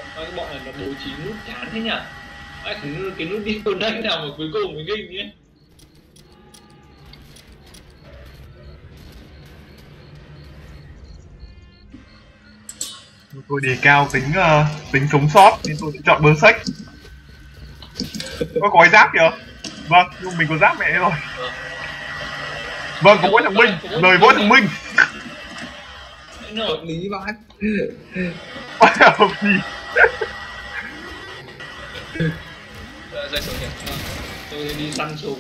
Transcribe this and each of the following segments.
cái bọn này nó bố trí nút chán thế nhỉ? Cái nút đi con đây nào mà cuối cùng mới kinh nhé. Tôi đề cao tính sống sót nên tôi sẽ chọn Berserk. Có gói giáp kìa. Vâng, nhưng mình có giáp mẹ rồi. Vâng, có mỗi thằng Minh, lời mỗi thằng Minh. Hợp lý vãi. Hợp lý. Rơi xuống nhỉ? Tôi đi săn súng.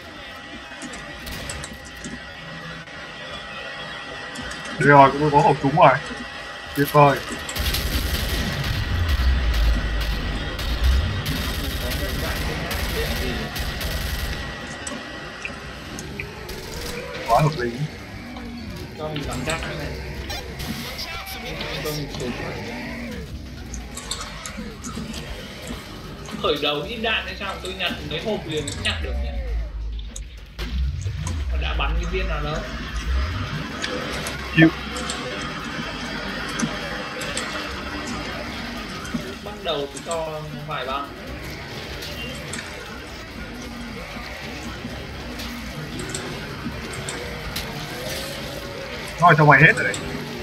Được rồi, tôi có khẩu súng rồi. Tuyệt vời. Quá hợp lý. Cho mình bắn chắc cái này. Cho mình súng. Khởi đầu ít đạn hay sao tôi nhặt mấy hộp liền cũng nhặt được nhỉ? Mà đã bắn cái viên nào đâu? Chịu. Bắt đầu thì cho vài băng. Rồi cho mày hết rồi đấy.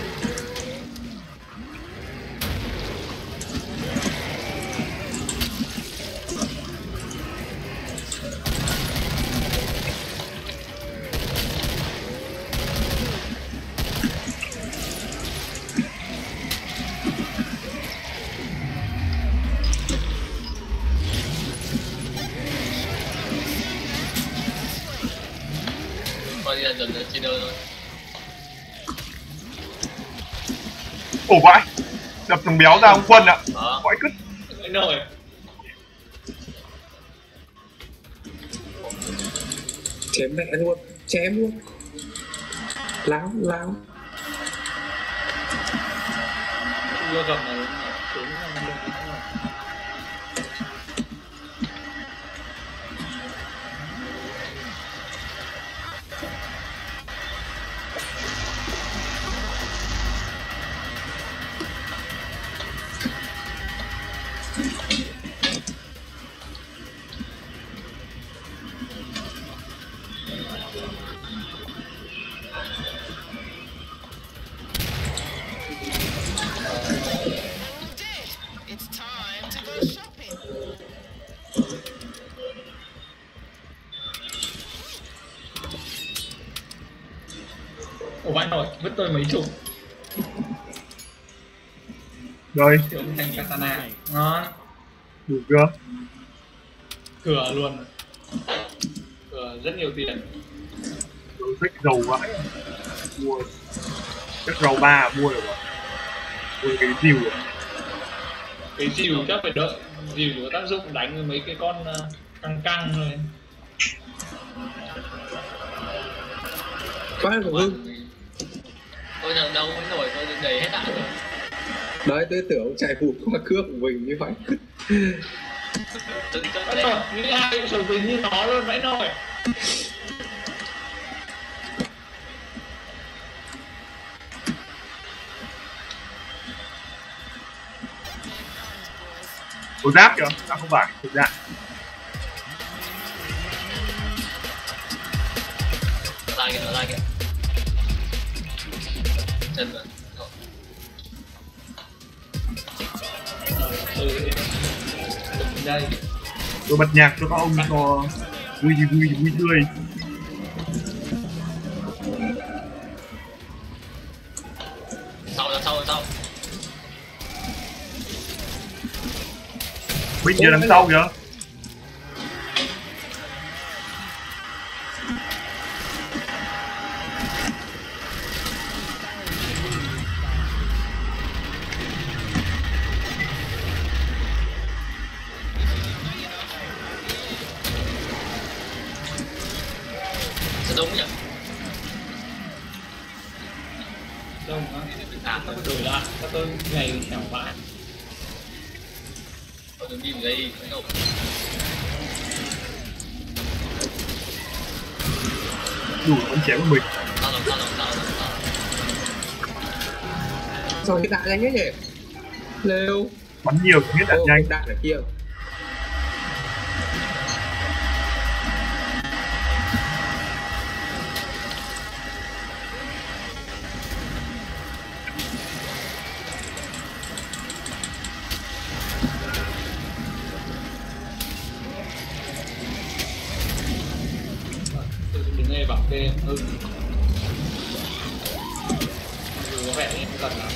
Thôi giờ dần chia đôi thôi. Ồ vãi. Đập thằng béo ra ông Quân ạ. Vãi cứt. Nổi. Chém mẹ luôn, chém luôn. Láo. Chưa gặp mà xuống là nó được. Ủa bạn nổi, vứt tôi mấy chục. Rồi. Kiểu thành katana. Ngon. Đủ chưa? Cửa luôn. Cửa rất nhiều tiền. Tôi thích dầu vãi. Mua. Chắc dầu 3 mua được rồi. Mua cái dìu rồi. Cái dìu chắc phải đợi. Dìu có tác dụng đánh với mấy cái con căng rồi. Quá của Hưng. Tôi nhận đâu mới nổi, tôi đầy hết đạn rồi. Đấy, tôi tưởng ông chạy vụt qua cướp của mình như vậy. Nghĩ ai sầu tính như nó luôn vãi nổi. Có giáp kìa, giáp không phải, thực ra. Lại kìa. Chân rồi. Đây. Tôi bật nhạc cho các ông cho vui tươi. Sau. Binh giờ đằng sau kìa. Đúng nhỉ? Đông á? Các tôi đổi lại, các tôi ngày chảo vãi. Tôi đừng đi vào đây, phải không? Đủ con chém của mình. Tao. Sao hiện đại nhanh thế nhỉ? Lêu. bắn nhiều thì hết đạn nhanh. Đạn ở kia. Đứng đây bảo kê có vẻ như không cần lắm.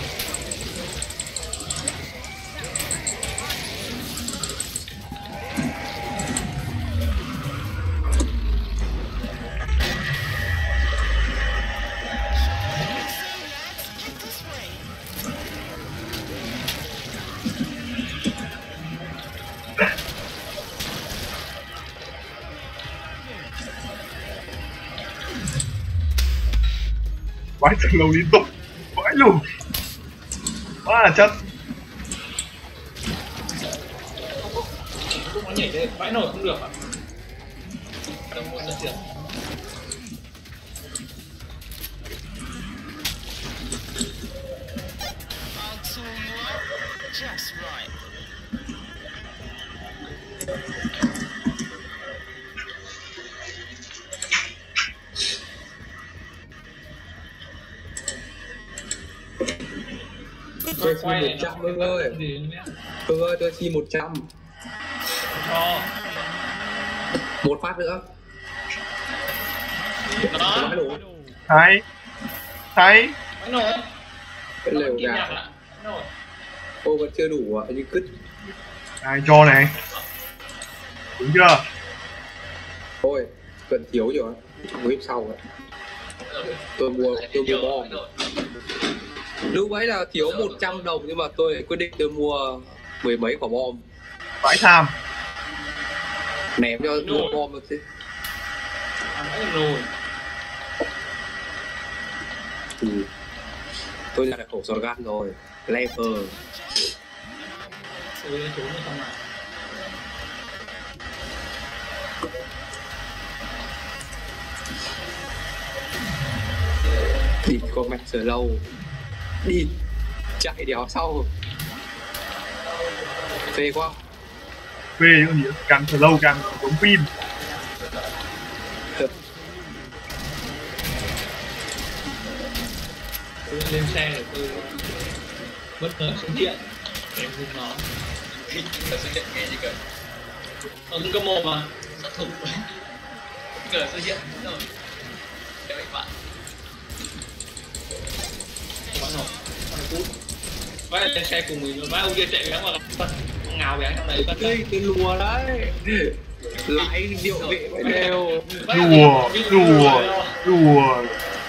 Vãi thằng lâu liên tục, vãi luôn. Quá là chất. Lúc nó nhảy lên vãi nổi không được ạ. Tao muốn ra tiền. Just right. Tôi xin 100 Hưng ơi. Hưng ơi, tôi xin 100. Cho. Một phát nữa. Đó. Nói đủ. Thấy Vãi nổi. Cái lều Kim gà. nhạc ạ. Vãi nổi. Ô vẫn chưa đủ à, như cứt. ai cho này, đúng chưa? Thôi, cần thiếu rồi. Whip sau rồi. Tôi mua bom. Lúc ấy là thiếu 100 đồng nhưng mà tôi lại quyết định tôi mua mười mấy quả bom. Vãi tham. Ném cho mua bom được chứ. Vãi nổi. Tôi nhận được khẩu shotgun rồi. Lever. Tôi lên trốn rồi xong rồi. Đi con mẹ giờ lâu. Đi chạy đéo sau. Phê quá. Phê cái gì càng thở lâu càng tốn pin. Tôi lên xe để tôi bất ngờ xuất hiện để dùng nó. Là xuất hiện nghe gì cả. Nó cũng có mồm mà. Sát thủ. Ngờ xuất hiện rồi. Các bạn. Vãi nổi. Vãi lên xe cùng mình, vãi ông kia chạy béo vào phân ngào béo trong đấy phân. Cái lùa đấy. Lại điệu vệ với đều. Đùa.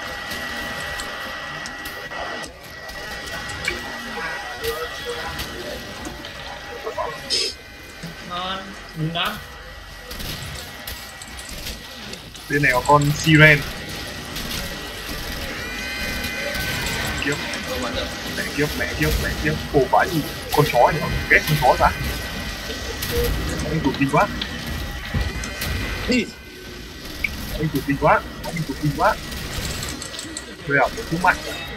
Ngon, đúng lắm. Bên này có con siren. Kiếp. Mẹ kiếp. Ồ vãi gì, con chó nhỉ, ghét con chó ra. Anh tụt kinh quá. Đi. Anh tụt kinh quá. Bây giờ một cú mạnh.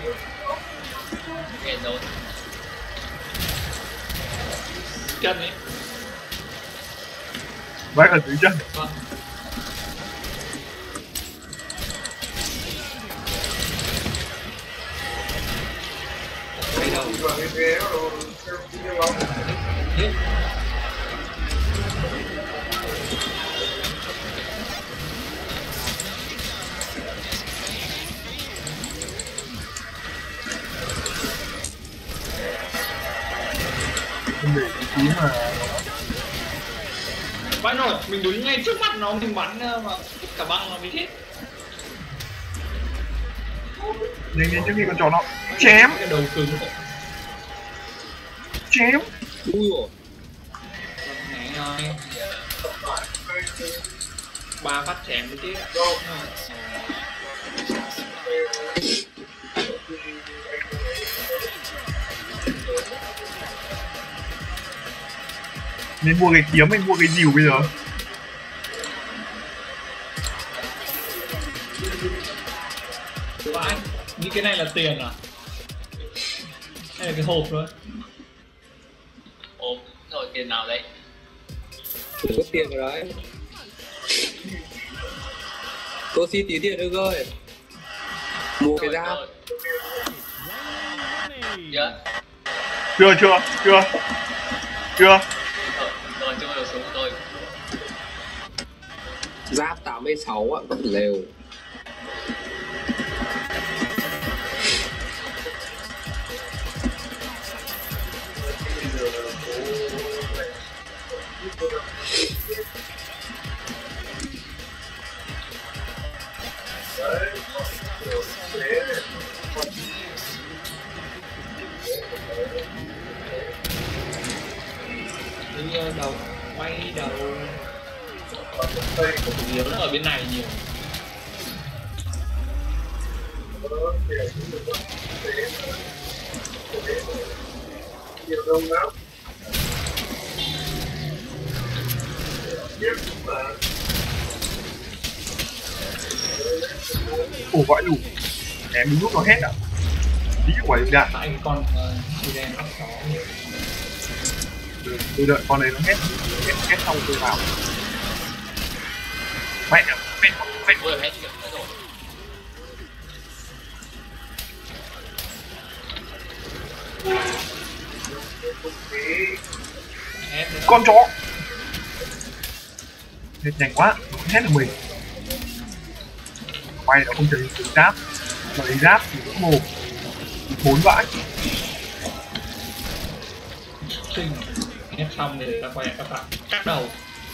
Nghe rồi. Chân ấy. Vãi ở dưới chân. Vâng. Hay đâu. Không để tí mà. Vãi nổi, mình đứng ngay trước mặt nó mình bắn mà cả băng nó bị chết. Nhanh trước khi con chó nó chém. Cái đầu cứng. Ui dồi. Nhảy rồi. 3 phát chém mới chết. Nên mua cái kiếm hay mua cái dìu bây giờ? Vãi, như cái này là tiền à? Hay là cái hộp thôi? ốm rồi tiền nào đấy. Đừng có tiền vào đấy. Tôi xin tí tiền được ơi. Mua cái giáp. Chưa. Chưa. Rồi chưa được súng rồi. Giáp 86 ạ, lều. Đi đầu quay đầu nhiều nó ở bên này nhiều. Ồ vãi lù. Em đúng lúc nó hết à. Tí quả được đạn. Tại con thì đen nó có. Tôi đợi con này nó hết xong tôi vào. Mẹ Ôi hết rồi. con chó. Hết nhanh quá, hết được mình. Quay nó không chơi từ giáp, mà lấy giáp thì cũng mồm 4 vãi. Sinh hết xong thì ta quay các bạn cắt đầu.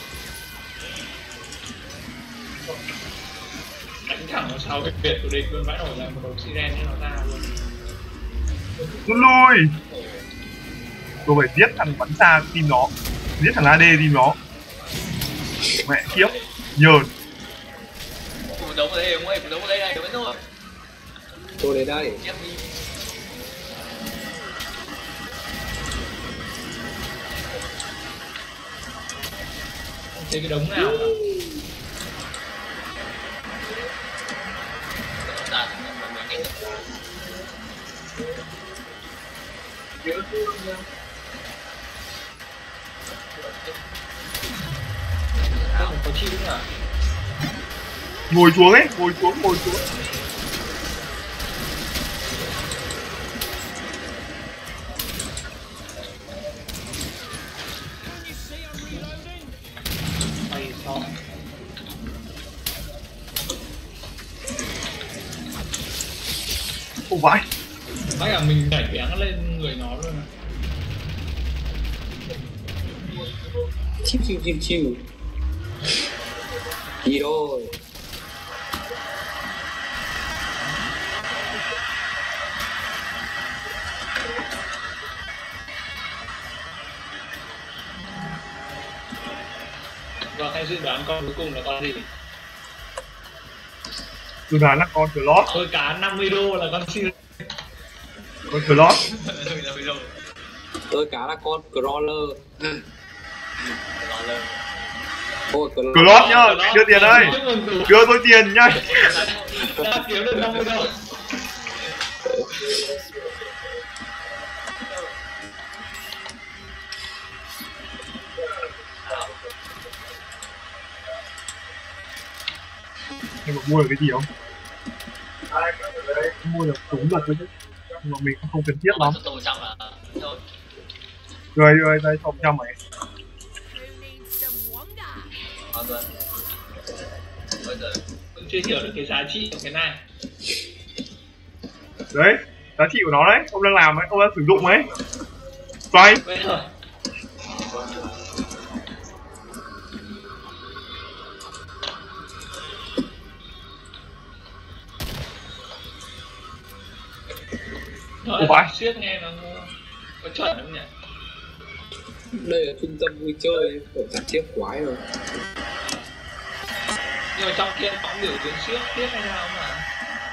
Đánh thẳng vào sau cái biệt của địch luôn, vãi nổi là một đầu siren nó ra luôn. Rút lui. Tôi phải giết thằng bắn xa team nó, giết thằng AD team nó. Mẹ kiếp, nhờn. Cùng đấu ở đây ông ơi, cùng đấu ở đây này, đúng rồi. Tôi đến đây. Chết đi. Thế cái đống nào đó. Có chịu à? Ngồi xuống ấy, ngồi xuống. Hay xong. Không vãi. Bác là mình đẩy bén lên người nó luôn à. Chiu. Đi rồi. Và hãy dự đoán con cuối cùng là con gì? Tôi đoán là con Claude. Tôi cá 50 đô là con siêu. Con Claude. Tôi cá là con crawler. Ôi, Claude nhá, đưa tiền đây. Đưa tôi tiền nhanh. Đã kiếm được 50 đô. Nhưng mà mua được cái gì không? Mua được súng được thôi chứ. Nhưng mà mình cũng không cần thiết lắm. Rồi, đây xong cho mày. Tôi chưa hiểu được cái giá trị của cái này. Đấy, giá trị của nó đấy, ông đang làm ấy, ông đang sử dụng ấy. Xoay. Bây giờ Ủa vậy? Siết nghe nó có chuẩn không nhỉ? Đây là trung tâm vui chơi, có cả chiếc quái rồi. Nhưng mà trong kia có biểu diễn siết tiếp hay sao mà?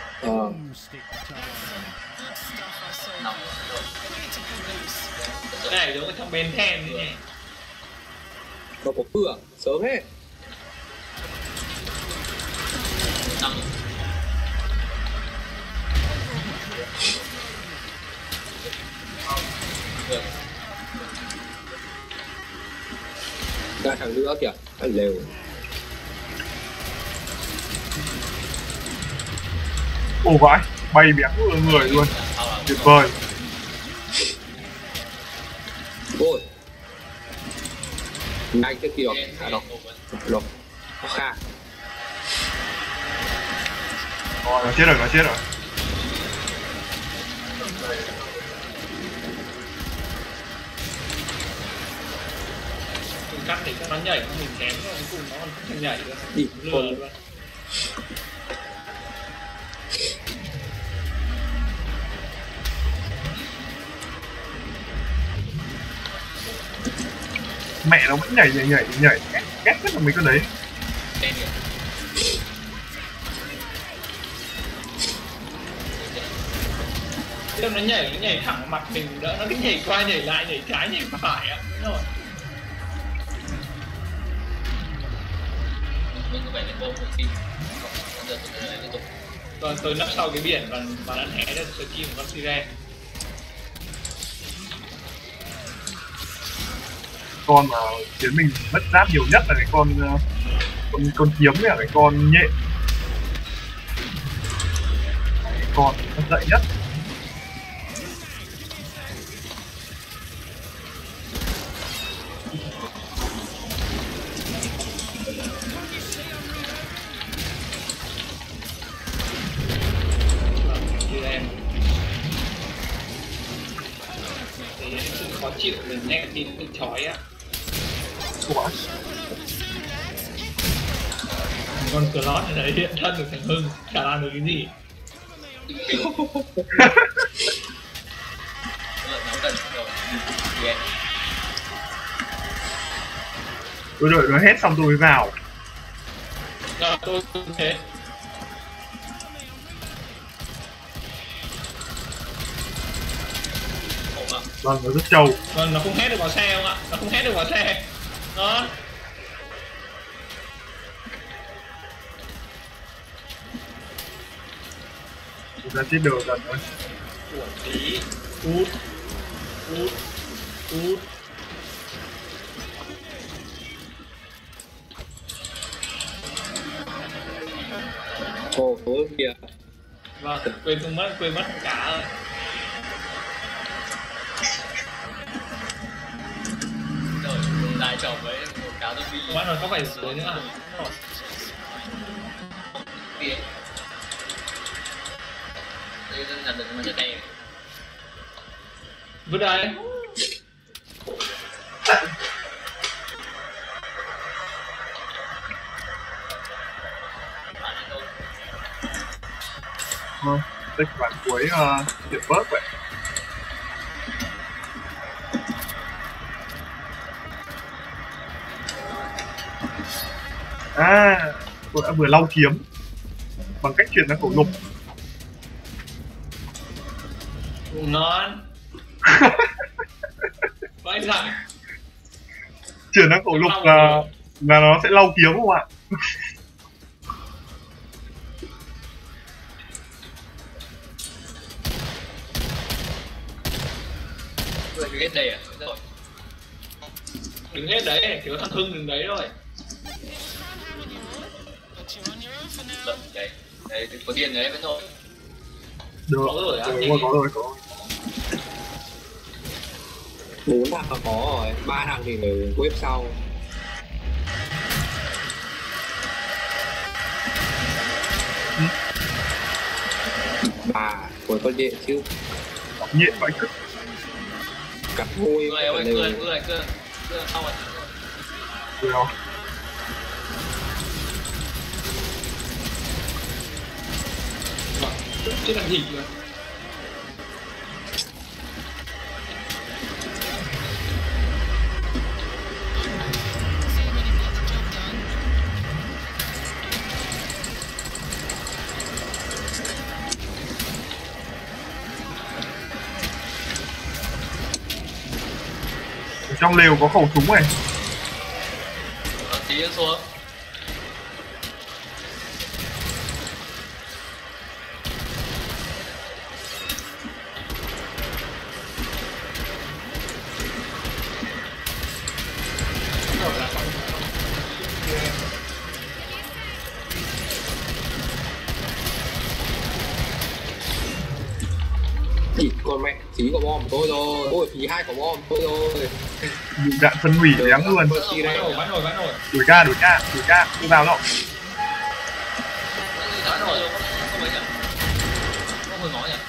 Cái này giống ở trong Ben 10 đấy nhỉ? Nó có cửa, sớm hết. Ra thằng nữa kìa, anh lều. Ồ vãi, bay bén người luôn, tuyệt vời. Ôi nhanh cái kiểu đâu rồi nó kha Nó chết rồi, nó chết rồi. Mình cắt để cho nó nhảy, mình chém nó cuối cùng nó còn không nhảy nữa. đi Lừa con luôn. Mẹ nó vẫn nhảy ghét nhất là mấy cái đấy. Tên kìa. Thế nó nhảy thẳng mặt mình đỡ nó cứ nhảy qua nhảy lại, nhảy trái nhảy phải á. Đúng rồi. Mình có vẻ là vô một phim. Còn giờ tôi lại liên tục. Còn tôi nấp sau cái biển và đã hé được skin của con siren. Con mà khiến mình mất giáp nhiều nhất là cái con kiếm với cả cái con nhện. Cái con nó dậy nhất. Khó chịu mình nghe tin bị chói á. Ủa? Con Claude ở đấy hiện thân được thằng Hưng, chả làm được cái gì. Nó cần rồi. Yeah. Tôi đợi nó hết xong tôi mới vào. Tôi cũng thế. Vâng, nó rất trâu. Vâng, nó không hết được vào xe không ạ? Nó không hết được vào xe. Đó. Chúng ta chết được dần thôi. Của tí. Út. ồ tối kìa Vâng, quên mất cả rồi. Rồi, lại chồng với một cáo zombie. Bắt rồi có phải dưới nữa à? Rồi. Đi. Đây dân thật được mà trở tay. Vứt đây. Vâng, tích bản cuối tiệm bớt vậy. À, tôi đã vừa lau kiếm bằng cách chuyển sang cổ lục. Ngon. Vãi rằng. Chuyển sang cổ lục là nó sẽ lau kiếm không ạ? Rồi cái đây à? Rồi. Đừng hết đấy, kiểu thằng Hưng đừng đấy rồi. Đấy, đấy, có tiền đấy vẫn thôi. Được, Có rồi á, có rồi. 4 thằng là có rồi, 3 thằng thì ở web sau. Bà cuối con điện chứ Nhện vãi cứt. cặp môi Người ơi, cười sau rồi. Được không? Vâng, chứ làm gì nữa. Ở trong lều có khẩu súng này. Tí xuống. Rồi là xong bom tôi rồi, ôi phí 2 quả bom tôi rồi. Dùng đạn phân hủy đáng luôn. Bắn nổi. Đuổi ca, đi vào đó. Bắn nổi rồi, không mấy nhỉ? Không hồi ngó nhỉ?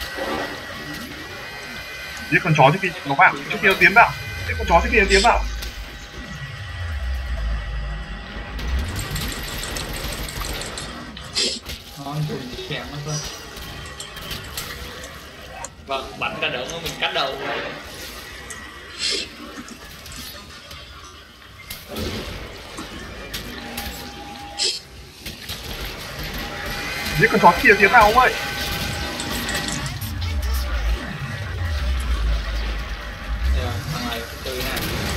Giết con chó trước khi nó vào, trước khi nó tiến vào. Giết con chó trước khi nó tiến vào. Ngon, dùng chém nó thôi. Vâng, bắn cả đống mình cắt đầu. Giết con chó kia tiến vào ông ơi. Thằng này từ này.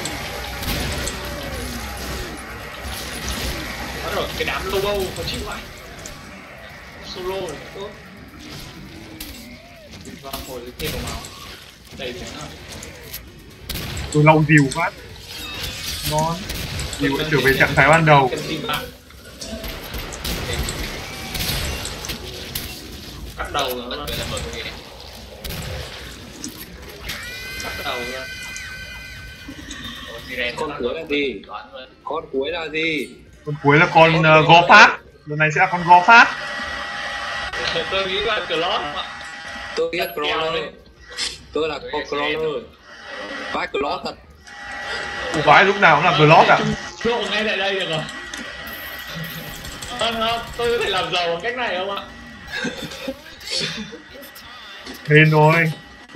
Bắt rồi, cái đám lobo có chịu vậy. Solo này tốt. Và hồi thêm vào máu. Đầy thế nào. Tôi lau dìu phát. Ngon. Dìu đã trở về trạng thái ban đầu. Cắt đầu rồi. Bật về là mở cái này. Cắt đầu rồi. Con cuối là gì? Con cuối là gì? Con cuối là con Go Phát. Lần này sẽ là con Go Phát. Tôi nghĩ là Claw ạ. Tôi biết Crawler. Tôi là con Crawler. Vai Claw thật. Củ vãi lúc nào cũng là Claw cả. Trộn ngay tại đây được rồi. Tôi có thể làm giàu bằng cách này không ạ? Hên rồi.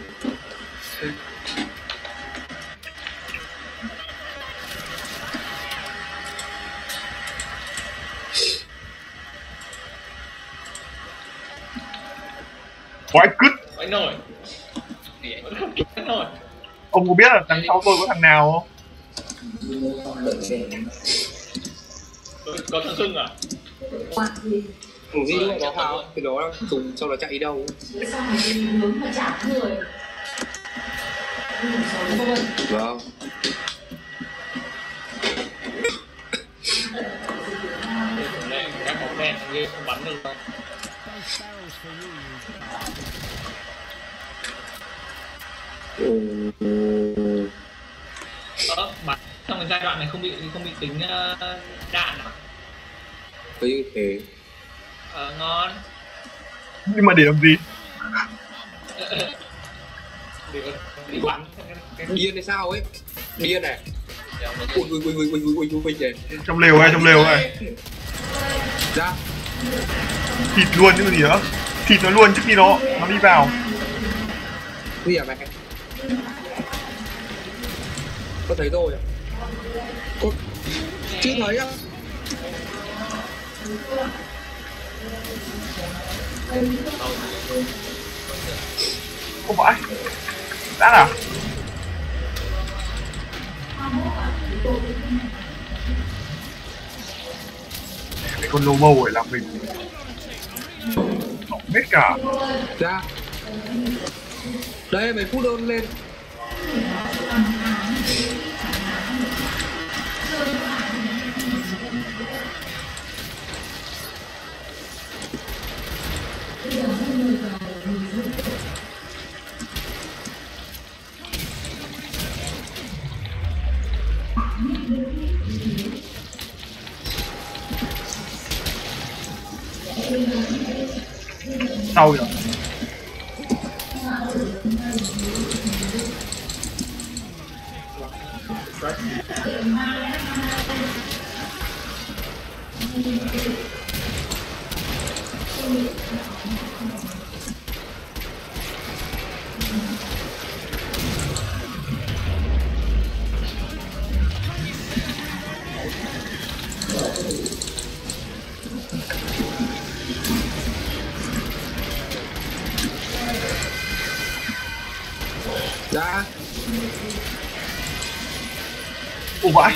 Quái cứt. Quái nổi. Vẫn không kịp nổi. Ông có biết là đằng sau tôi có thằng nào không? Có thằng Sưng à? Ủa gì đúng đó hào? Cái đó đang dùng cho nó chạy đi đâu? Vâng. Cái bóng đèn như không bắn được đâu. Bắn trong cái giai đoạn này không bị tính đạn à? Cứ như thế. Ngon. Nhưng mà để làm gì? Để bắn. Điên hay sao ấy? Điên này. Ui này. Trong lều này. Ra. Thịt luôn chứ gì nữa. Thịt nó luôn trước khi nó đi vào. Cái gì à mẹ? Có thấy rồi à? Có... Chưa thấy á? Không phải. Đã à? Cái con lobo ấy làm mình hết cả. Ra. Đây mấy phút đơn lên. Sau rồi. Ra. Ủa vãi.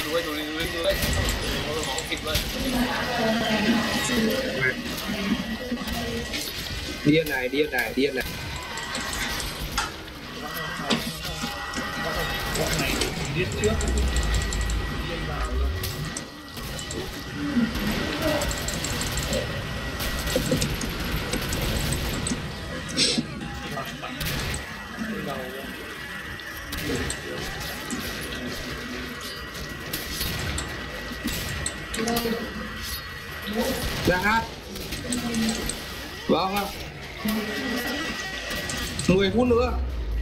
Điên này. Bọn này giết trước. Điên vào luôn. Đầu luôn. Ra hát. Vâng. 10 phút nữa.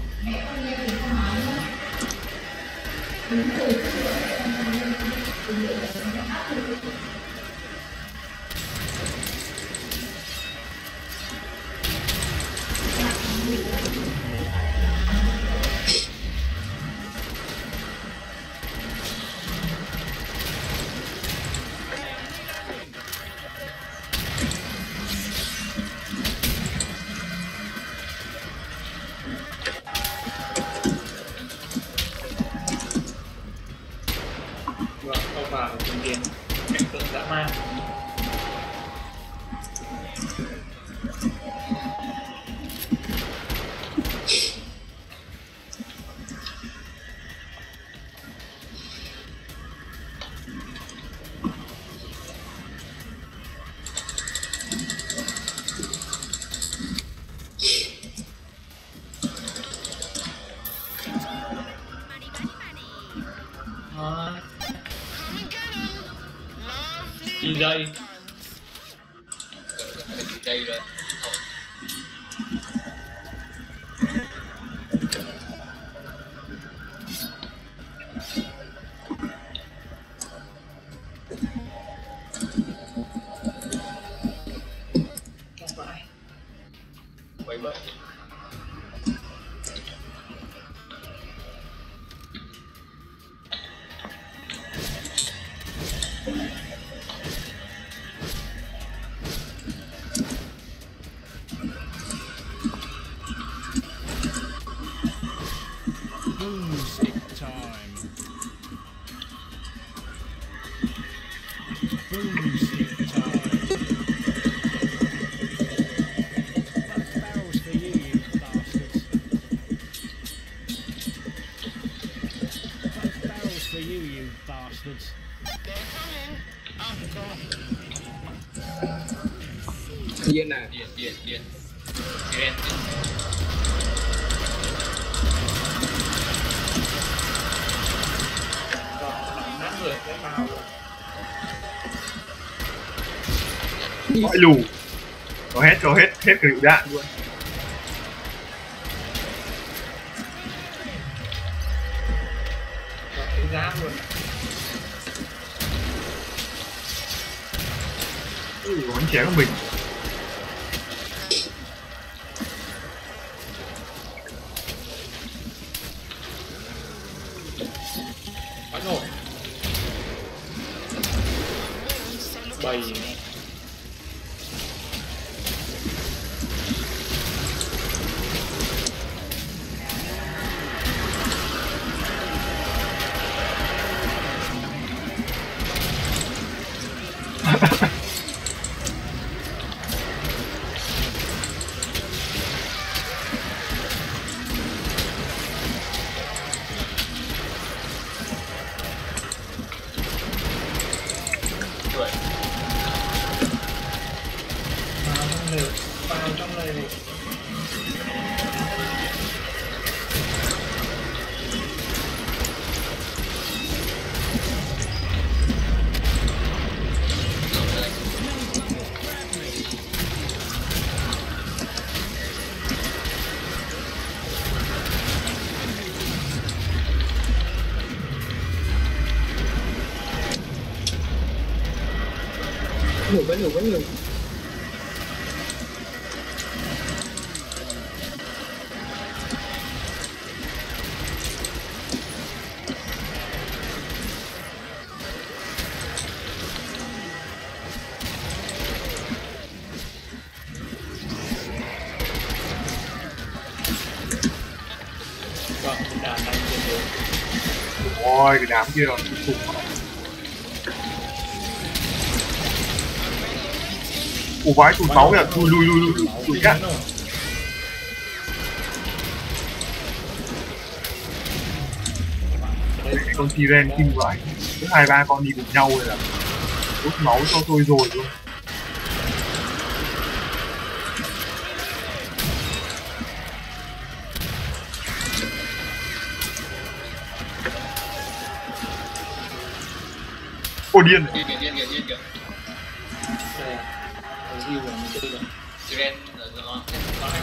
Vâng, không vào chứng kiến cảnh tượng dã man. Đi đây. Đây rồi. Không phải. Quay vậy. Boomstick time. Boomstick time. That's barrels for you, you bastards. That's barrels for you, you bastards. Điên à. Điện. Điện. Nát người cái bao. Gọi lù. Cho hết cái lựu đạn luôn. Cái giáp luôn. Bắn chém của mình. Bắn nổ. Bầy. Vào trong này này. Vẫn ngủ. Vâng, đã đánh trên đường. Ôi cái đám kia rồi. Ủa vãi tụt máu kìa, lùi cắt. Con Siren kinh vãi. Cứ 2-3 con đi cùng nhau rồi là đốt máu cho tôi rồi luôn. Ôi điên này. Điên kìa. Đây à, review của mình chơi rồi. Ren ở nó hay.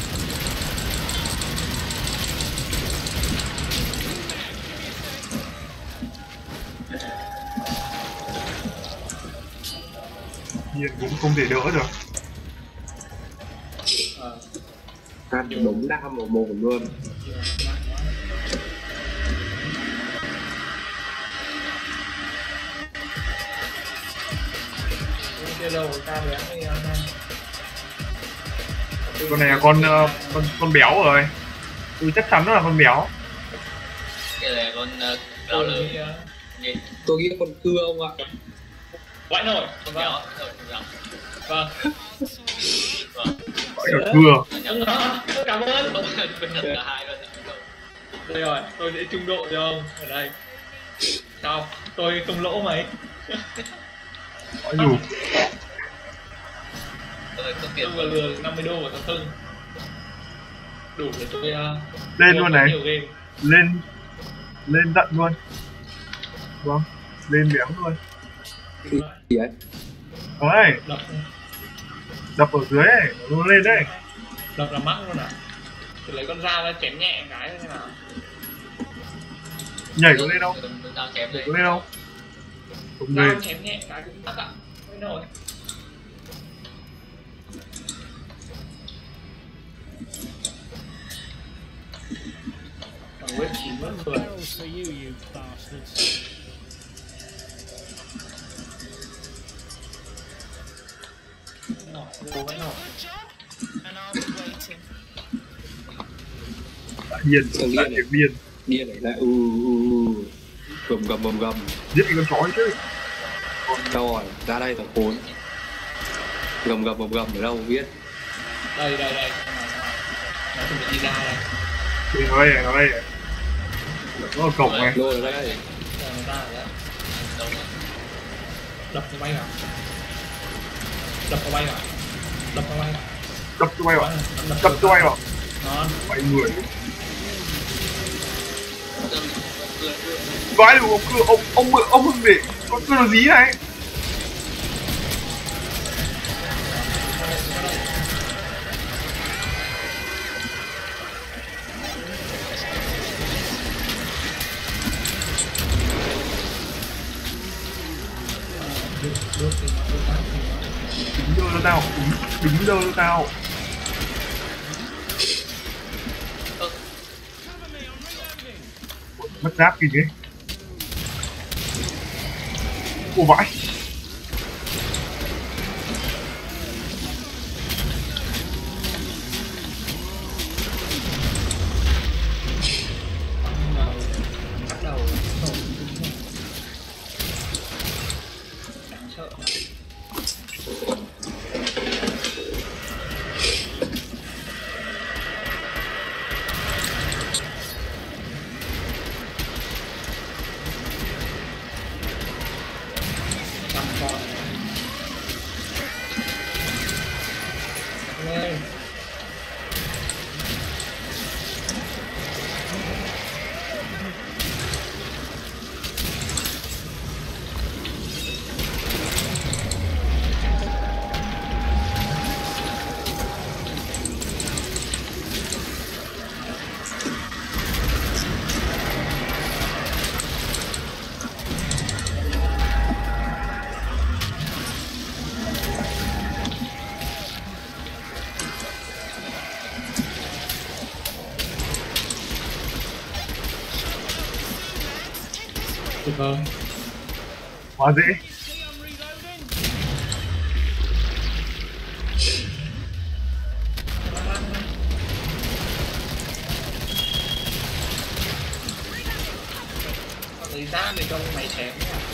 Điên cũng không thể đỡ được. Ăn đúng đam vào mồm luôn. Kia đâu ta béo đi ăn. Con này là con béo rồi. Tôi chắc chắn nó là con béo. Cái này con béo lớn gì? Tôi nghĩ con cưa ông ạ. Vãi nổi. Con béo. Vâng. Gọi là cưa. Cảm ơn. Bên Nhật là hai luôn. Đây rồi, tôi sẽ trung độ cho ông ở đây. Sao? Tôi không lỗ mấy. Gọi dù. Tôi có Tôi tiền vừa lừa 50 đô vào Samsung. Đủ để tôi Lên luôn này. nhiều game. Lên tận luôn. Vâng, lên béo luôn. Gì ấy? Đấy, Đập, đập ở dưới ấy, nó lên đấy. đập là mắc luôn à? Tôi lấy con dao ra chém nhẹ cái thế nào? Nhảy có lên đâu? Tao chém đây. Có lên đâu? Không Dao lên. chém nhẹ cái cũng mắc ạ. Mới nổi. Thằng Web 9 mất rồi. Barrels for you, you bastards. Nổi, vô vẫn nổi. Đã hiền, Thằng đã điên này. hiền biên. Điên này lại gầm. Giết cái con chó chứ. Đâu rồi, ra đây thằng khốn. Gầm ở đâu không biết. Đây. Nó chuẩn bị đi ra đây. Thì nó đây này. Nó ở cổng này. Lô ở đây. Đây người ta ở đây. Đập nó bay vào. Đập nó bay vào. Đập cho bay vào. Đập cho bay vào. Ngon. 7 người. Vãi được ông Hưng để con cưa nó dí này. Đứng đâu cho tao, đứng đâu cho tao. Mất giáp kìa. Ô vãi. Bắt đầu đáng sợ. Lên. Tuyệt vời. Quá dễ. Lấy ra để cho mày chém.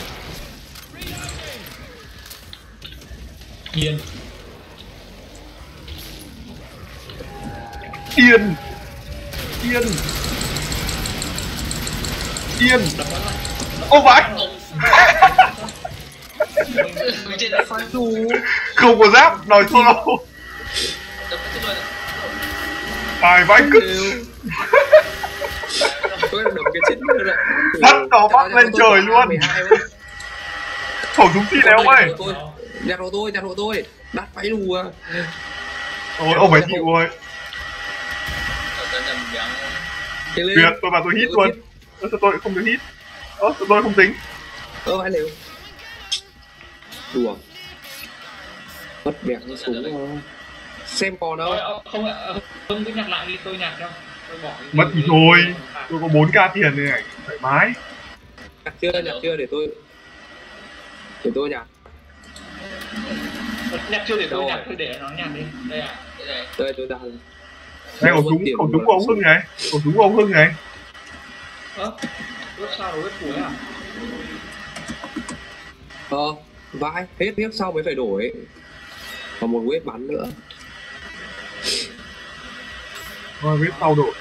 Yên. Yên. Ô vãi. Mình trên đây khoan đủ. Không có giáp, đòi solo. Đập chết luôn. Tài vãi cứt. Tôi đập cái chết nữa rồi. Bắt nó bắt lên trời luôn. khẩu súng xịn này ông ơi. Nhặt hộ tôi, đắt phải lù à. Ôi ông phải chịu rồi. Ở trên nằm béo. Tuyệt, tôi vào tôi hit luôn. Sao tôi không được hit? Sao tôi không tính? Phải liều. Đùa. Mất bẹt nó xuống rồi. Xem còn đâu. Không cứ nhặt lại đi, tôi nhặt cho. Tôi bỏ Mất thì thôi. Tôi có 4k tiền này, thoải mái. Nhặt chưa để tôi nhặt. Nhặt chưa để tôi nhặt, tôi để nó nhặt đi. Đây à. Đây tôi đặt. Đây khẩu súng của ông Hưng này. Khẩu súng của ông Hưng này. Lúc sau rồi vết cuối à? Vãi, hết sau mới phải đổi. Còn một wave bắn nữa. Vết sau đổi.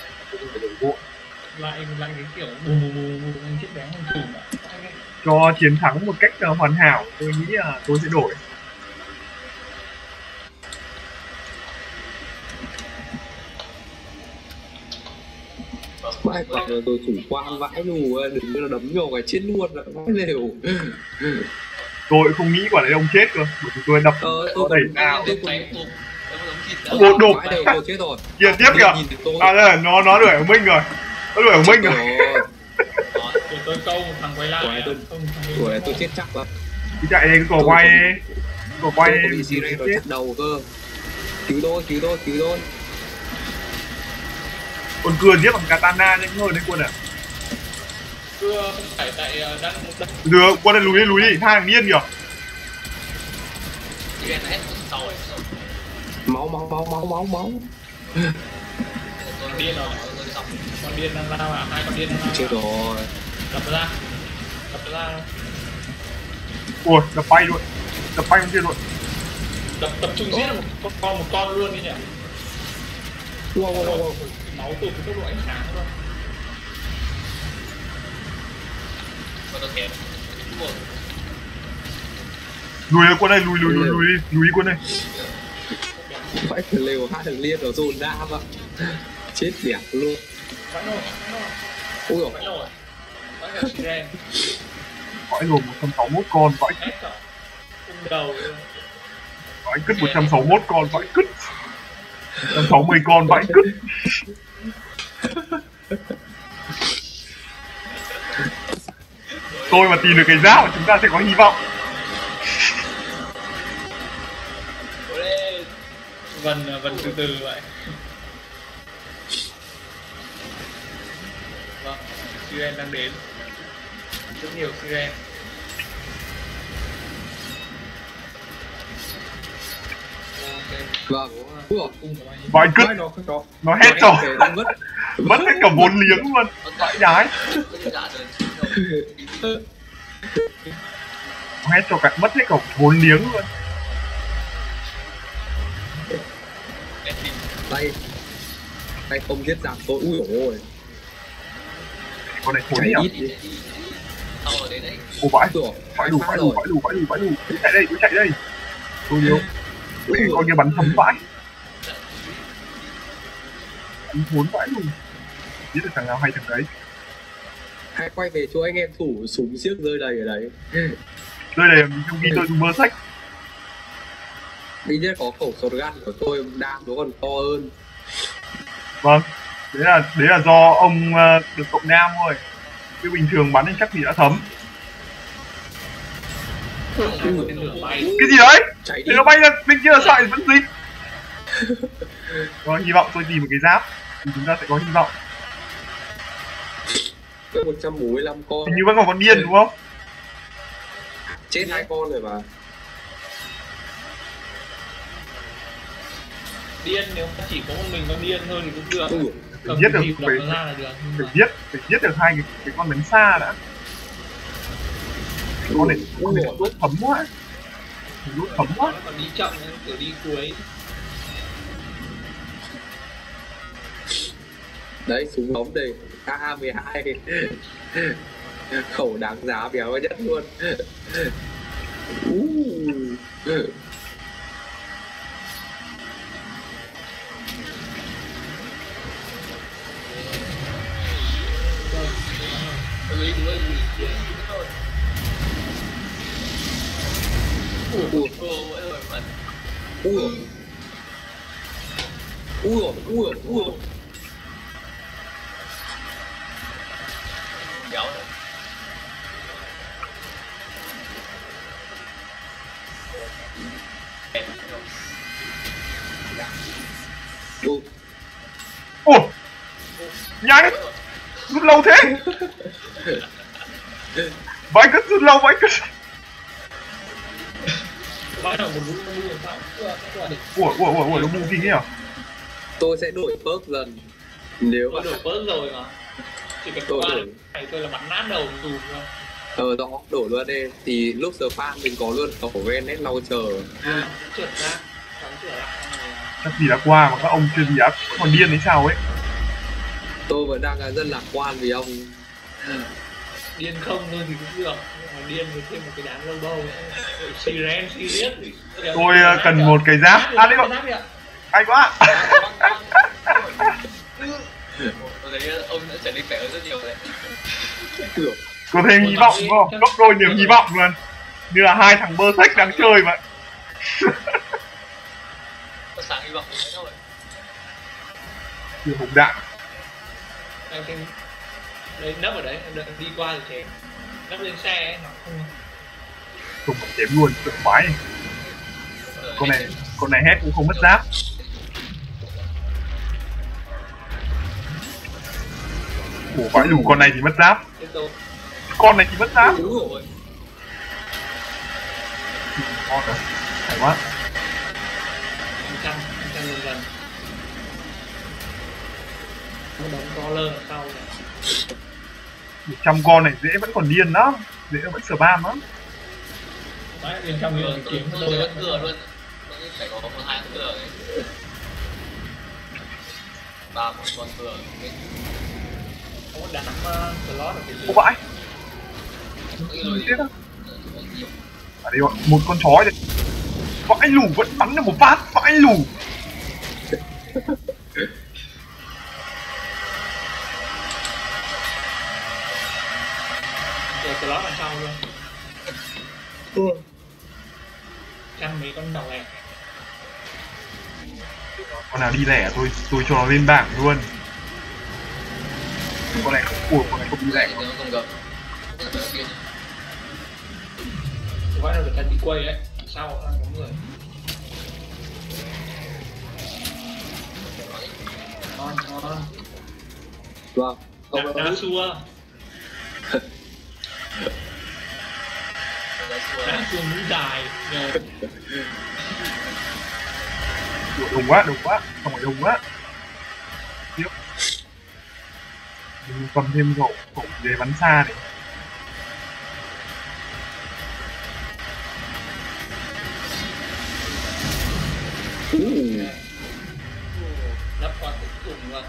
Lại cái kiểu bù chiếc béo không trùm ạ. Cho chiến thắng một cách hoàn hảo, tôi nghĩ là tôi sẽ đổi. Vãi quả tôi chủ quan vãi lù, đừng có đấm vô cái chết luôn ạ, vãi lều. Tôi không nghĩ quả đấy ông chết cơ, bởi vì tôi đập tôi đẩy nào. Bộ đột tôi chết rồi. Kia tiếp kìa. À đây là nó đuổi ông Minh rồi. Nó đuổi ông Minh rồi. Tôi câu một thằng quay lại. Đuổi tôi chết chắc lắm. Đi chạy đây cái cổ quay. Cổ quay bị xì ray nó chặt đầu cơ. Cứu tôi. Con cưa giết bằng katana nhanh hơn đấy quân ạ. Cưa không phải tại đang Được, quân này lùi đi, hai thằng điên kìa. Máu. Con điên rồi. Con điên đang lao à? Hai con điên đang lao. Chết rồi. Đập ra. Ui, đập bay luôn con kia luôn. Tập trung giết một con luôn đi nhỉ. Wow. Máu từ cái tốc độ ánh sáng thôi. Lùi quân này, lùi quân này. Phải lều hai thằng liên ở dồn đam ạ. Chết đẹp luôn. Vãi nồi. Ui dồi. Vãi cả xì ren. Vãi rồi 161 con, vãi cứt. Đầu. Vãi cứt 161 con, vãi cứt. 160 con, vãi cứt. Tôi mà tìm được cái giáp chúng ta sẽ có hy vọng. Vần từ vậy. Vâng, Siren đang đến. Rất nhiều Siren. Vâng. Ui dồi. Vãi cứt. Nó hết rồi. Mất hết cả 4 liếng luôn. Vãi đái. Nó hết cho cả, mất hết cả 4 liếng luôn. Tay không giết giảm tôi. Ui dồi ôi. Con này khốn nhỉ. Ô vãi rồi. Vãi đủ. Tôi chạy đây. Tôi yếu. Con kia bắn thấm vãi. Bắn khốn vãi luôn. Biết được thằng nào hay thằng đấy. Hãy quay về chỗ anh em thủ súng xiếc rơi đầy ở đấy. Rơi đầy trong khi tôi dùng mơ sách. Đi nhất có khẩu shotgun của tôi đam nó còn to hơn. Vâng, đấy là do ông được cộng nam thôi. Chứ bình thường bắn thì chắc thì đã thấm. Cái gì đấy? Thì nó bay ra bên kia là sợi vẫn dính. Rồi hy vọng tôi tìm một cái giáp thì chúng ta sẽ có hy vọng. Có 145 con. Hình như vẫn còn con điên đúng không? Chết 2 con rồi mà. Điên nếu mà chỉ có một mình con điên thôi thì cũng được. Phải giết được hai cái con bánh xa đã. Con này đốt thấm quá. Đốt thấm quá. Còn đi chậm kiểu đi cuối. Đấy súng ống đây AK-12. Khẩu đáng giá béo nhất luôn. Ui kéo rồi. Ủa, nhanh, rút lâu thế. Vãi cất rút lâu, vãi cất. Bắt đầu một lúc mua sao? Ủa, nó ngu kinh nhỉ? tôi sẽ đổi perk dần nếu mà Tôi đổi bớt rồi mà. Chỉ cần tôi qua đổi này tôi là bắn nát đầu dù thôi. đó đổi luôn đi thì lúc giờ farm mình có luôn tổ Venet Launcher. Trượt ra, bắn trượt lại. Chắc gì đã qua mà các ông chưa gì á, còn điên hay sao ấy. Tôi vẫn đang rất lạc quan vì ông. Điên không thôi thì cũng được, nhưng mà điên với thêm một cái đám lâu bâu Siren, Sirius thì Tôi cần một cái giáp. À đấy rồi, hay quá. Tôi thấy ông đã trở nên khỏe hơn rất nhiều đấy. Có thêm hy vọng đúng không? Gấp đôi niềm hy vọng luôn. Như là hai thằng bơ sách đang chơi vậy. Có sáng hy vọng thế thôi. Chưa hùng đạn. Em thêm đấy, nấp ở đấy, đợi đi qua rồi chém. Nấp lên xe ấy, nó không Không chém luôn, tự khoái. Con này hét cũng không mất giáp. Ủa vãi lù, con này thì mất giáp. tiếp tục. Con này thì mất giáp. Đúng rồi. Ngon rồi, hay quá. 100 lần lần. Nó đóng to lơ ở sau này. 100 con này dễ vẫn còn điên lắm. Dễ vẫn spam lắm. Đấy, bên trong Tôi những cái kiếm tôi vẫn cửa luôn. Tôi nghĩ phải có một hai con cửa ấy. 3 con cửa. có một đám slot ở phía Ô dưới. vãi. Chết á. À đây rồi, một con chó này. Vãi lù vẫn bắn được một phát, vãi lù. Rồi slot đằng sau luôn. Chăm mấy con đầu này. Con nào đi lẻ tôi cho nó lên bảng luôn. Con này không, con này không đi lẻ. Nó không gặp. Quái là người ta bị quay đấy. Sau đang có người. Ngon. Vâng. Ông Đá xua. Đá xua mũi dài. Đông quá, không phải đông quá. Tiếp. Mình cầm thêm khẩu ghế bắn xa này. Lắp qua cuối cùng luôn.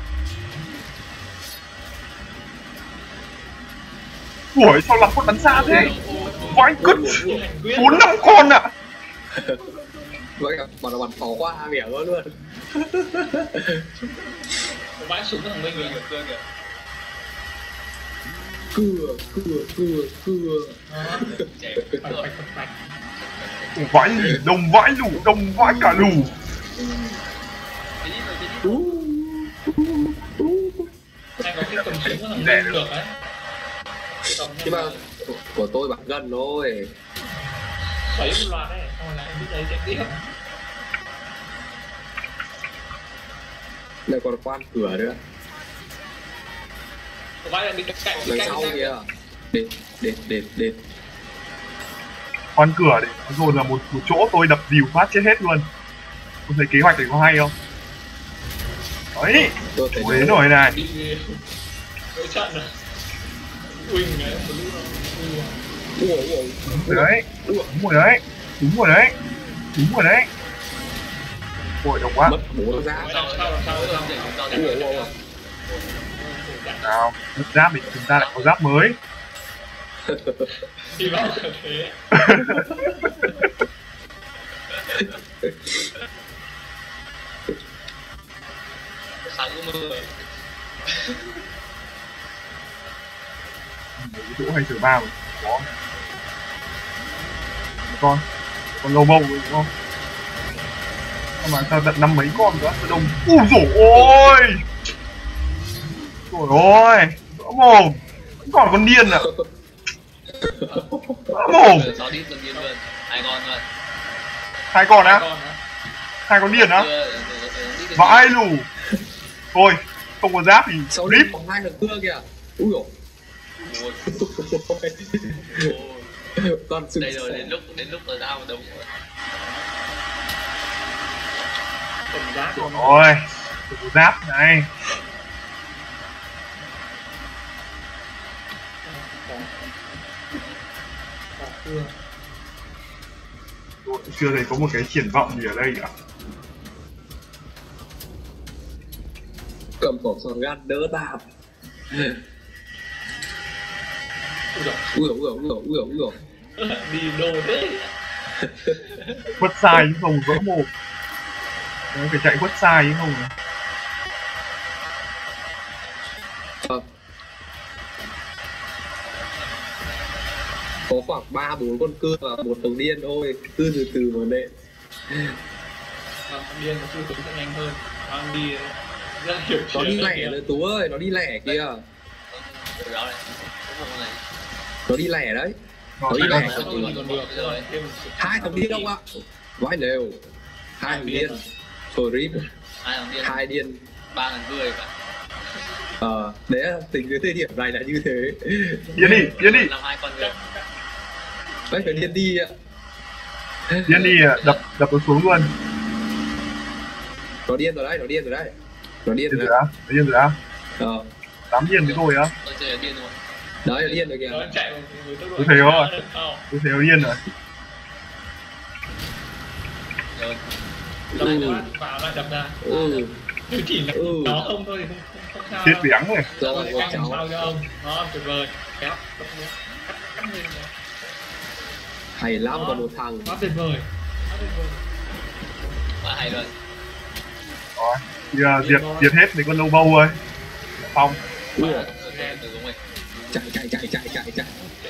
Ủa sao làm con bắn xa thế? Vãi cứt. 4-5 con ạ. Vậy mà nó bắn pháo qua mẻ luôn. Có bãi súng thằng Minh kìa. Cưa. Bạch. Vãi lù, đông vãi cả lù. Anh có cái cầm súng của thằng Minh được đấy. Nhưng mà của tôi bắn gần thôi. Xoáy một loạt đấy, xong rồi lại biết đấy chạy tiếp. Lại còn quan cửa nữa. Có bãi là đi cạnh Đằng sau kìa. Đệt. Con cửa đấy, rồi là một chỗ tôi đập dìu phát chết hết luôn. Tôi thấy kế hoạch này có hay không? Đấy, Tôi thấy đến rồi này. Đi với trận rồi. Quỳnh đấy, một lúc Đấy, đúng rồi đấy. Ôi đông quá. mất bố ra. Nào, mất giáp thì chúng ta lại có giáp mới. Hy vọng là thế. Sáng có mưa. Cái chỗ hay sửa ba rồi. Có. Con. Còn lâu bông rồi đúng không? Mà sao tận 5 mấy con nữa, đông. Ui dồi ôi. Trời ơi, rõ mồm. Vẫn còn con điên à? Rõ mồm. 6 đít con điên luôn. 2 con thôi. 2 con á? 2 con hả? 2 con điên á? Vãi lù. Thôi, không có giáp thì Sau rip. đi còn 2 thằng cưa kìa. Úi dồi. Con sừng đây rồi, đến lúc ở ra một đống. Cầm giáp rồi. Rồi, không có giáp này. Tôi chưa thấy có một cái triển vọng gì ở đây cả. cầm khẩu sòn gan đỡ đạp. Ui dồi. Đi đồ thế. Quất sai chứ không vỡ mồm. Nó phải chạy quất sai chứ không. Có khoảng 3-4 con cưa và một thằng điên thôi, cứ từ từ mà nện. Con điên nó xu hướng sẽ nhanh hơn. Con đi rất hiểu Nó đi lẻ rồi Tú ơi, nó đi lẻ kìa. Nó đi lẻ đấy. Nó đi lẻ. Hai thằng điên không ạ? Vãi lều. 2 thằng điên. Rồi rip. 2 điên. 3 thằng cười cả. Đấy là tính cái thời điểm này là như thế. Điên đi. Làm 2 con người. Đấy phải điên đi ạ. Điên đi, đập nó xuống luôn. Nó điên rồi đấy. Nó điên Điên rồi á? Dám điên với tôi á? Tôi chơi điên rồi. Đấy, điên rồi kìa. Nó chạy với tốc độ. Tôi thấy rồi. Tôi thấy nó điên rồi. Rồi. Đập ra, vào lại đập ra. Tôi chỉ là nó không thôi thì không sao. Chết béng rồi. Rồi, Cắt cháu. sao cho ông. Nó tuyệt vời. Kéo. Cắt lên. Hay lắm, còn một thằng. Quá tuyệt vời. Quá hay luôn. Rồi, diệt hết mấy con lâu bâu rồi. Xong. Ui, Từ đúng rồi. chạy.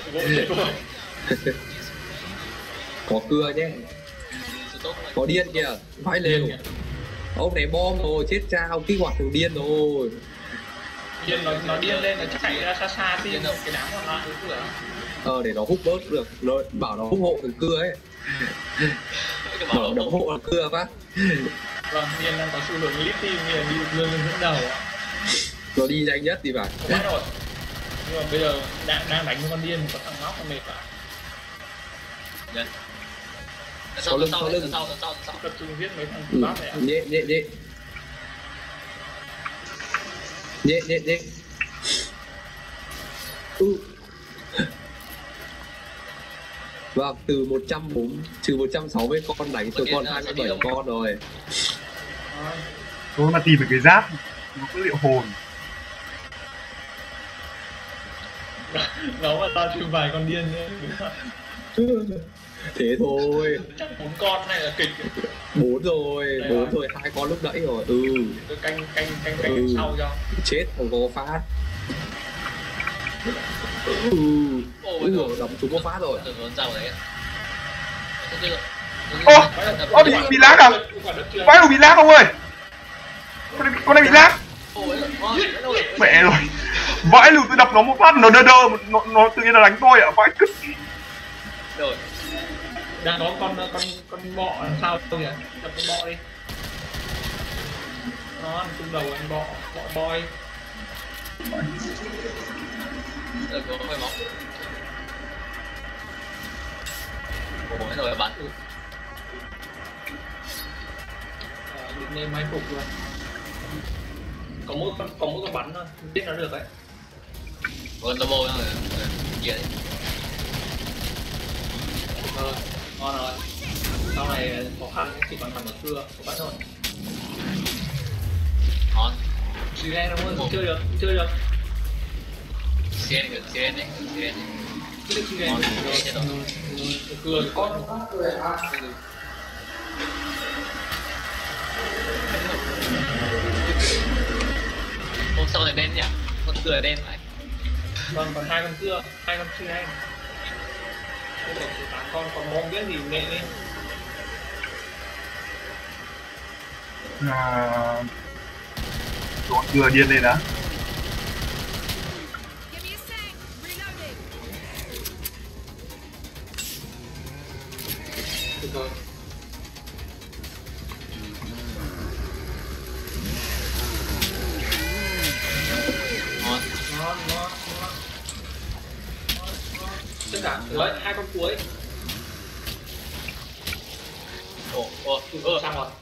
Có cưa nhé. Có điên kìa. Vãi lều. Ông này bom rồi, chết cha, ông kích hoạt thằng điên rồi. Điên nó điên lên, nó chạy ra xa thì cái đám còn lại nữa. Để nó hút bớt được. Nó bảo nó hút hộ thằng cưa ấy. Bảo nó hộ thằng cưa phát. Vâng, điên đang có xu hướng lead team như là đi được lương lên dẫn đầu. Nó đi nhanh nhất thì phải. Quá rồi. Nhưng mà bây giờ đang đánh với con điên, có thằng ngóc con mệt cả. Sau lưng. Tập trung giết mấy thằng bác này ạ. Nhẹ. Vâng, từ 140 trừ 160 con đánh từ con 27 con rồi. Tôi mà tìm được cái giáp nó cứ liệu hồn. Nó mà tao tìm vài con điên nữa. Thế thôi. Chắc 4 con này là kịch. 4 rồi, 2 con lúc nãy rồi. Tôi canh sau cho. Chết thằng có phát. Đóng chúng có phát rồi. Bị lag à? Vãi bị lag không ơi? Con này bị lag. Mẹ rồi. Vãi lù, tôi đập nó một phát nó đơ nó tự nhiên nó đánh tôi ạ. Vãi cứt. Rồi. Đang có con bọ làm sao kìa, đập con bọ đi. Nó tung đầu anh bọ boy. Có hơi máu. Ủa rồi bắn. Định nên máy phục luôn. Có mỗi con bắn thôi, biết nó được đấy. Con double rồi. Gì đấy. Ngon rồi. Sau này khó khăn chỉ còn nằm ở cưa, có bắt rồi. Ngon. Siren không ơi, chơi được. Siren đấy, Siren đấy. Siren. Cưa con. Hôm sau này đen nhỉ? Con cưa đen lại. Còn 2 con cưa, 2 con Siren. Tôi phải 8 con, còn bom biết gì nệ đi. Rồi đưa điên lên đã. Rồi. Ngon. Tất cả đấy, 2 con cuối. Xong rồi.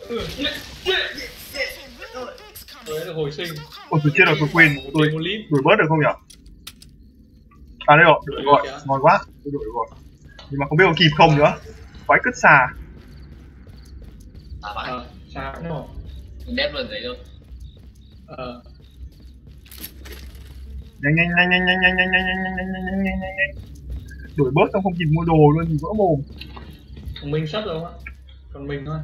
Đấy là hồi sinh. Ôi tôi chết rồi, tôi quên, tôi đuổi bớt được không nhỉ? À đây rồi, đuổi rồi, ngon quá, tôi đuổi rồi. Nhưng mà không biết có kịp không nữa. Quái cứt xà. Xa nữa rồi. Mình đép luôn đấy luôn. Nhanh. Đuổi bớt xong không kịp mua đồ luôn, thì vỡ mồm. Mình sắp rồi không ạ? Còn mình thôi.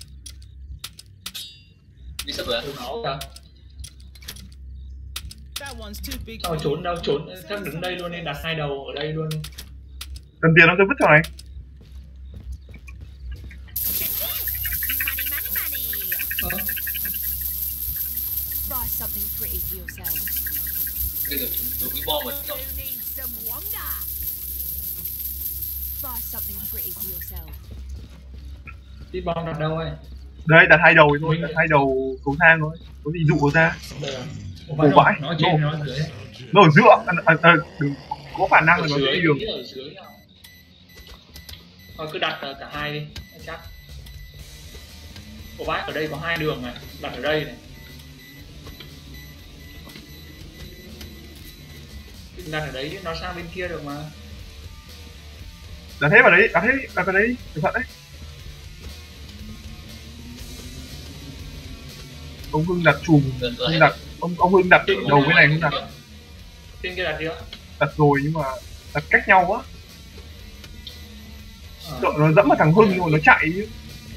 Đi sắp rồi. Máu kìa. That one's too big. Sao trốn đâu, trốn chắc đứng đây luôn nên đặt 2 đầu ở đây luôn. Cần tiền không tôi vứt cho này. Buy something pretty for yourself. Bây giờ tụi cái bom rồi. You need some wonder. Buy something pretty for yourself. Đi bom đặt đâu ấy? Đấy, đặt 2 đầu ấy thôi, đặt 2 đầu cầu thang thôi. Có gì dụ ra. Ồ vãi. Nó trên nó dưới. Nó ở giữa, đừng có khả năng là nó sẽ đi đường. Ở dưới nào. Thôi cứ đặt cả hai đi, chắc. Ồ vãi, ở đây có 2 đường này, đặt ở đây này. Đặt ở đấy nó sang bên kia được mà. Đặt hết vào đấy, đặt vào đấy, cẩn thận đấy. Ông Hưng đặt chùm, không đặt, ông Hưng đặt đầu bên này không đặt. Trên kia đặt chưa? Đặt rồi nhưng mà đặt cách nhau quá. Sợ nó dẫm vào thằng Hưng rồi nó chạy chứ.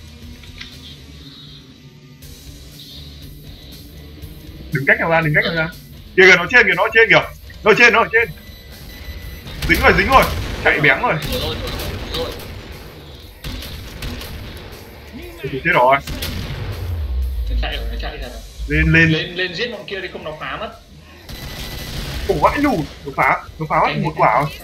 Đừng cách nào ra. Kìa kìa, nó trên kìa. Nó ở trên. Dính rồi. Chạy bén rồi. Tôi chết rồi. Nó chạy rồi. Lên giết bọn kia đi không nó phá mất. Ủa vãi đủ, nó phá mất một quả rồi.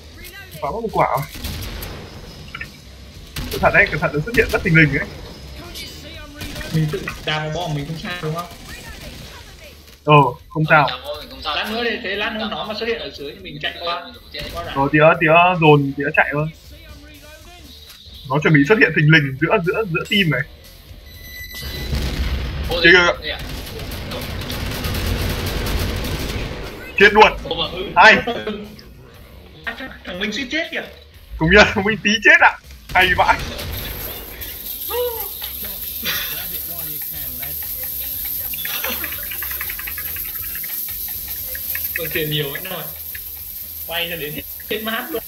Cẩn thận đấy, nó xuất hiện rất tình lình đấy. Mình tự đào một bom mình không sao đúng không? Không sao. Lát nữa thì thế lát nữa nó mà xuất hiện ở dưới thì mình chạy qua. Rồi tía dồn tía chạy thôi. Nó chuẩn bị xuất hiện thình lình giữa team này. Kìa. Chết luôn. Hay. Thằng Minh suýt chết kìa. Công nhận thằng Minh tí chết ạ. Hay vãi. Còn tiền nhiều ấy rồi. Quay ra đến hết mát luôn.